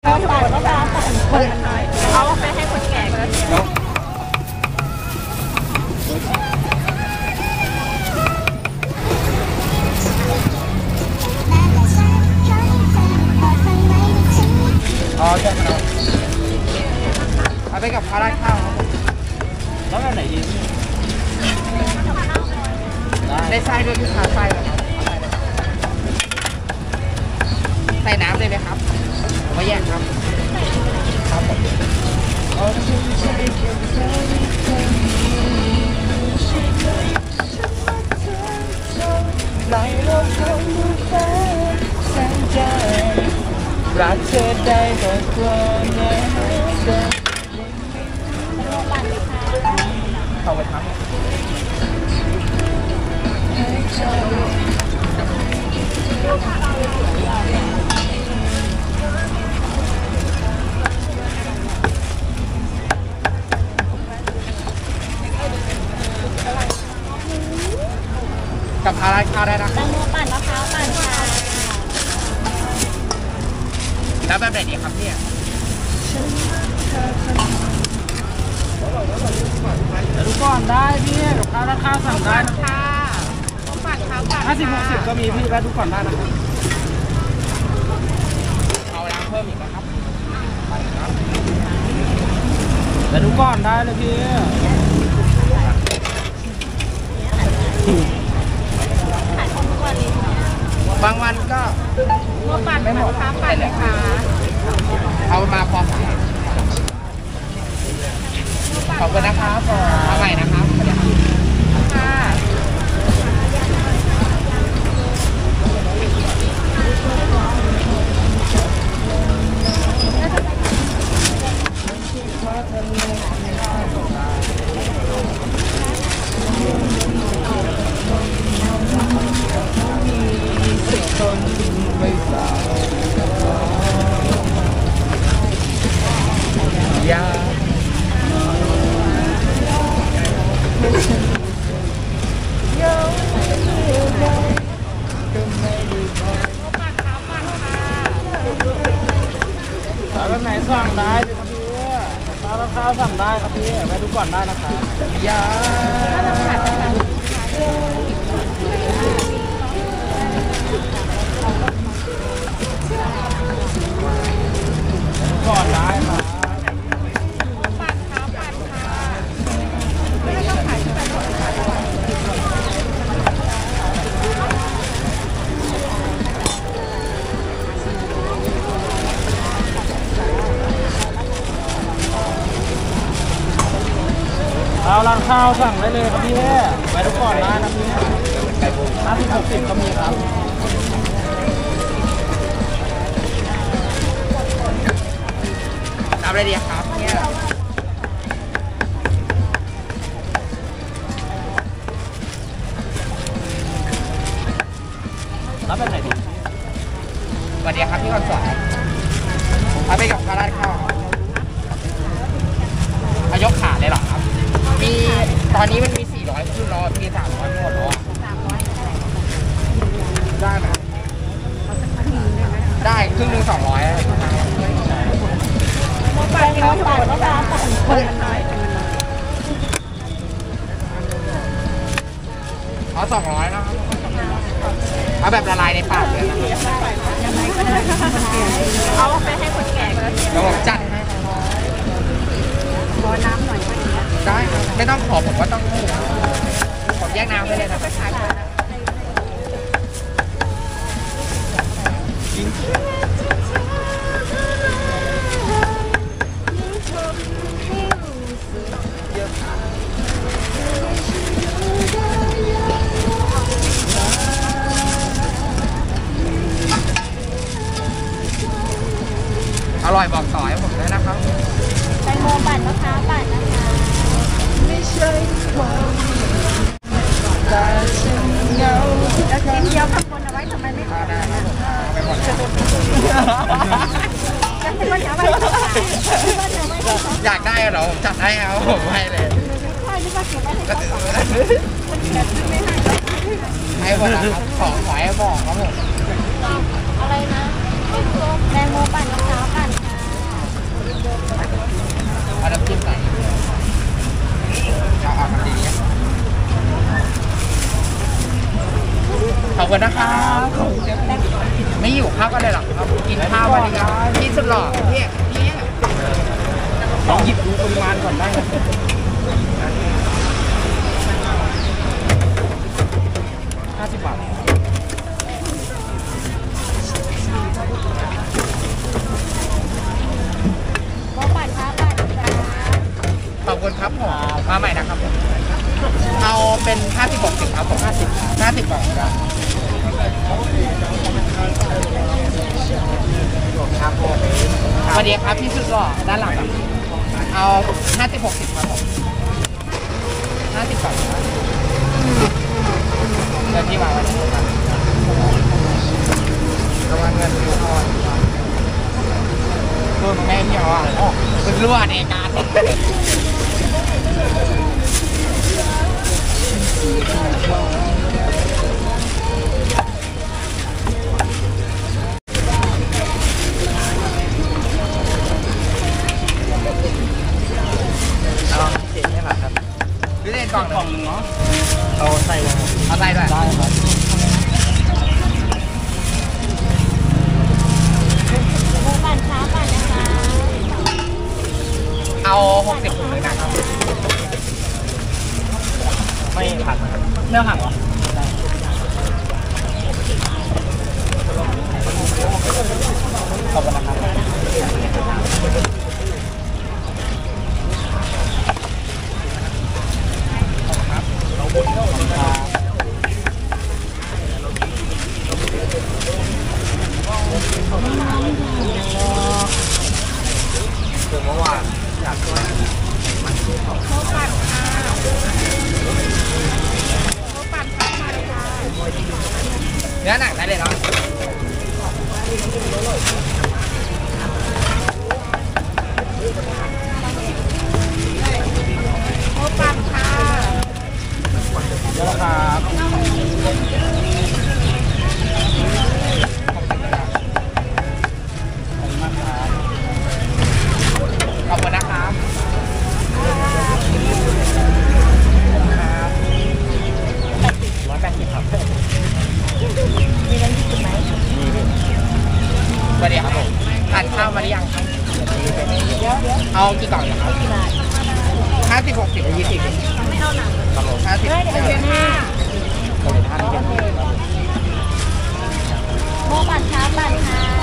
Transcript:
ปั่นมะพร้าวปั่นคนเขาไปให้คนแก่ก็แล้วอ๋อใช่ครับเอาไปกับข้าวราดข้าวแล้วแบบไหนดีได้ไส้ด้วยพี่ค้าไส้เหรอครับใส่น้ำเลยไหมครับไม่แยกครับครับผมรักเธอได้แต่กลัวเนื้อเดินเข้าไปครับกับอะไรข้าวได้นะแตงโมปั่นมะพร้าวปั่นค่ะแล้วแบบไหนดีครับเนี่ยดูก่อนได้พี่กับข้าวราคาสั่งได้ค่ะปั่นข้าวปั่น50-60ก็มีพี่แล้วดูก่อนได้นะครับเอาล้างเพิ่มอีกนะครับปั่นครับแล้วดูก่อนได้เลยพี่บางวันก็ไม่หมดไปเลยค่ะเอามาพร้อมกันขอบคุณนะครับเอาใหม่นะครับค่ะแบบไหนสั่งได้เลยครับพี่ข้าวสั่งได้ครับพี่ไปดูก่อนได้นะครับยาก่อนได้ครับเอาร้านข้าวสั่งได้เลยครับพี่ไปดูก่อนได้นะพี่50-60ก็มีครับทำอะไรดีครับเนี่ยรับแบบไหนดีสวัสดีครับพี่คนสวยเอาไปกับข้าวราดข้าวเอายกขาเลยหรอครับมีตอนนี้มันมี400ขึ้นรอมี300หมดแล้วได้ไหมได้ครึ่งหนึ่ง200ไปเขาปั่นมะพร้าวปั่นคนเอา200นะครับเอาแบบละลายในปากเลยนะเอาไปให้คนแก่ก็แล้วผมจัดให้ขอน้ำหน่อยได้ไม่ต้องขอผมว่าต้องผมแยกน้ำได้เลยนะอร่อยบอกต่อให้ผมด้วยนะครับแตงโมปั่นมะพร้าวปั่นนะคะไม่ใช่ความแต่ฉันเหงาแล้วกินเดียวข้างบนเอาไว้ทำไมไม่เอาได้ครับไปหมดอยากได้เหรอผมจัดให้เอาผมให้เลยให้หมดนะครับของขอให้บอกครับผมอะไรนะแตงโมปั่นมะพร้าวปั่นค่ะาวกันเลยเหรอครับกินข้าวมาดีกว่าพี่สุดหล่อพี่ต้องหยิบดูปริมาณก่อนได้นะ50 บาทขอบคุณครับผมมาใหม่นะครับผมเอาเป็น50-60ครับผม50 บาทครับสวัสดีครับพี่สุดหล่อด้านหลังครับเอา50-60ครับผม50 บาทครับเดี๋ยวพี่วางไว้นะครับระวังเงินดูก่อนดูแม่พี่เขาอ่ะเป็นรั่วในการพิเศษกล่องหนึ่งเนาะเอาใส่ด้วยได้ครับหมูปั่นช้าปั่นนะคะเอา60 ถุงเลยนะครับไม่ผักเนื้อผักเหรอขอบคุณนะครับคือเมื่อวานอยากช่วยเขาปั่นค่ะเขาปั่นค่ะมาเลยค่ะเนื้อหนักได้เลยเนาะเขาปั่นค่ะเยอะครับขอบคุณนะครับ180ครับมีน้ำจิ้มไหมมีดิสวัสดีครับผมทานข้าวมาหรือยังครับเอากี่กล่องนะครับ50-60 20ไม่เอาหนังครับผม50เดี๋ยวเป็น5โมปั่นช้าปั่นค่ะ